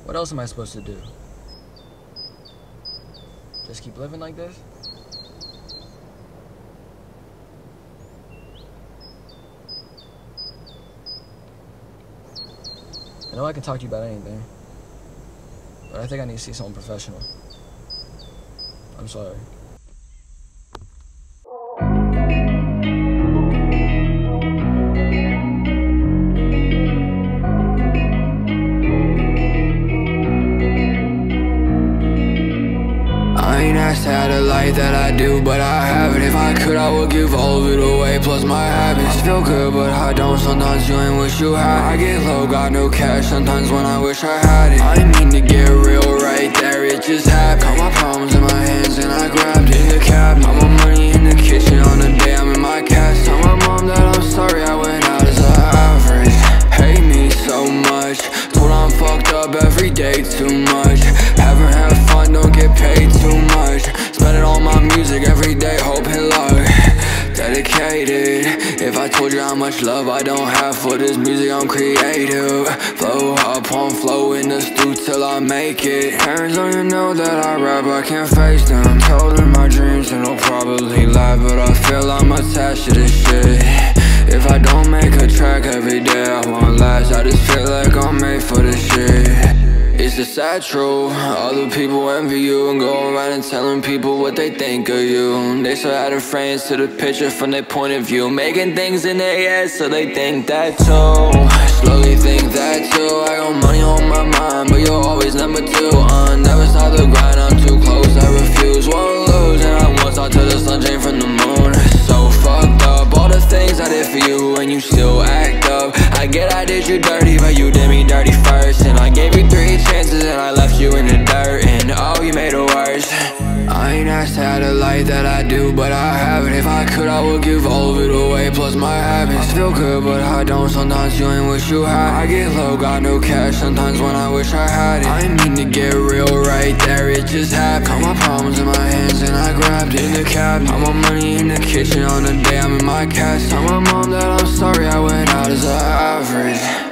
What else am I supposed to do? Just keep living like this? I know I can talk to you about anything, but I think I need to see someone professional. I'm sorry. I ain't asked to have the life that I do, but I have it. If I could, I would give all of it away, plus my habits. Feel good, but I don't. Sometimes you ain't wish you had. I get low, got no cash, sometimes when I wish I had it. I didn't mean to get real right there, it just happened. Caught my problems in my hands and I grabbed it in the cabinet. Put my money in the kitchen on the day I'm in my cast. Tell my mom that I'm sorry I went out as an average. Hate me so much, told I'm fucked up every day too much. Haven't had fun, don't get paid too much. Spending all my music every day, hoping luck. Dedicated. If I told you how much love I don't have for this music, I'm creative. Flow up on flow in the stew till I make it. Parents don't even know that I rap, I can't face them. Told them my dreams and they'll probably laugh, but I feel I'm attached to this shit. If I don't make a track every day, I won't last. I just feel like I'm made for this shit. It's the sad truth. Other people envy you and go around and telling people what they think of you. They start adding frames to the picture from their point of view, making things in their head so they think that too. Slowly think that too. I got money on my mind, but you're always number two. Never stop the grind, I'm too close, I refuse, won't lose. And I won't talk to the sun came from the moon. So fucked up, all the things I did for you and you still act up. I get I did you dirty, but you did me dirty first. And I gave you 3 chances and I left you in the dirt. And oh, you made it worse. I ain't asked to have the life that I do, but I have it. If I could, I would give all of it away, plus my habits. Feel good, but I don't. Sometimes you ain't wish you had. I get low, got no cash, sometimes when I wish I had it. I didn't mean to get real right there, it just happened. Caught my problems in my hands and I grabbed it in the cabinet. Put my money in the kitchen on the day I'm in my cast. Tell my mom that I'm sorry I went out as an average.